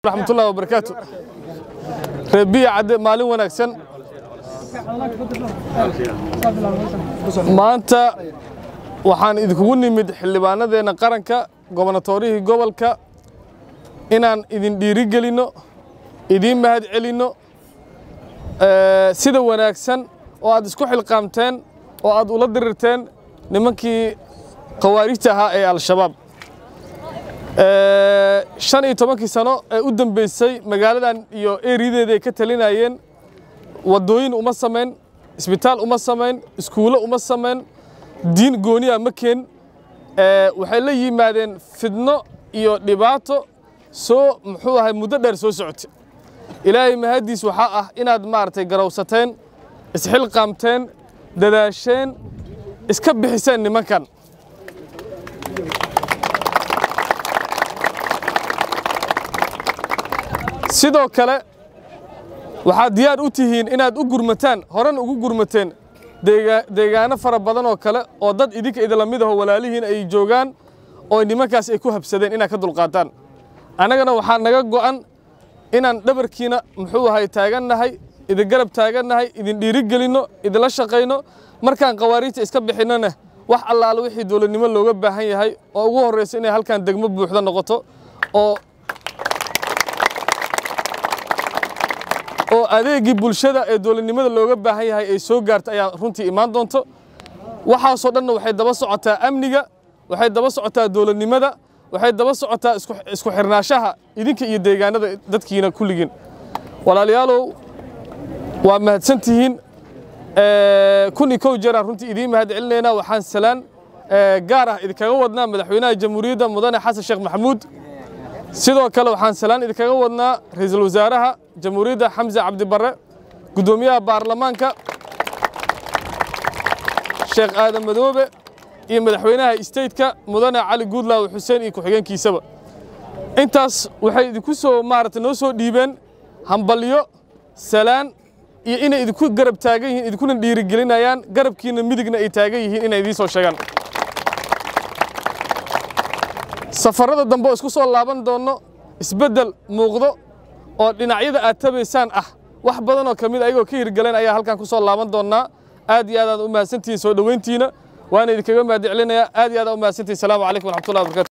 ورحمة الله وبركاته. ربيع عد مالين ونكسن. ما أنت وحان إذا كوني مد حلبانا ذينا قرنك قبناتوريه قبلك إنان إذن ديريجلينو إذن مهد علينو سيدا ونكسن وعاد اسكو حلقامتين وعاد ولاد درتين نمكي قواريتها أي الشباب. 15 sano ee u dambeysay magaaladan iyo eerideeda ay ka talinayeen wadooyin uma sameyn isbitaal uma sameyn iskuulo uma sameyn diin gooni ah ma keen waxay la yimaadeen fidno iyo dhibaato soo muxuu ahay muddo dheer soo socotay ilaahay mahadiis waxa ah inaad maartay garawsateen isxil qaamteen dadaasheen iska bixiseen nimankan sidoo kale waxa diyaar u tihiin inaad u gurmataan horan ugu gurmateen deegaano fara badan oo kale oo dad idinka idin lamid ah walaalihiin ay joogaan oo nimankaas ay ku habsadeen inaad ka dulqaataan anagana waxa naga go'an inaan dhabarkiina muxuu ahay taagannahay idin garab taagannahay idin dhiirigelino idin la shaqeyno markaan qawaariinta iska bixinana wax allaala wixii dawladnimo looga baahan yahay oo ugu horeysa inay halkan degmo buuxda noqoto oo adeegii bulshada ee dawladnimada looga baahan yahay ay soo gaartay ayaa runtii imaan doonto waxa soo dhan waxay daba socotaa amniga waxay daba socotaa dawladnimada waxay daba socotaa isku xirnaashaha idinka iyo deegaanada dadkiina kulligeen walaalayaalow waa mahadsantihiin kun iyo kow jeer runtii idin mahad celinayna waxaan salaan gaar ah idinkaga wadnaa madaxweynaha jamhuuriyadda mudane xasan sheekh maxamuud sidoo kale waxaan salaan idinkaga wadnaa ra'iisul wasaaraha jamhuuriyadda xamza cabdi barre gudoomiyaha baarlamaanka sheekh aadan madoobe iyo madaxweynaha stateka mudane cali guudlaaw xuseen iyo ku-xigeenkiisaba intaas waxay idinku soo maartay noo soo dhiibeen hambalyo salaan iyo inay idinku garab taagan yihiin idinkuna dhiirigelinayaan garabkiina midigna ay taagan yihiin inay idiin soo sheegaan safarada dambe isku soo laaban doono isbedel muuqdo oo dhinacyada aad tabaysaan ah wax badan oo kamid ayagoo ka hirgaleen ayaa halkan ku soo laaban doonaa aad iyo aad u mahadsantihiin soo dhaweyntiina waana idinkaga mahad celinayaa aad iyo aad u mahadsantihiin salaamu calaykum waraxmatullahi wabarakatuh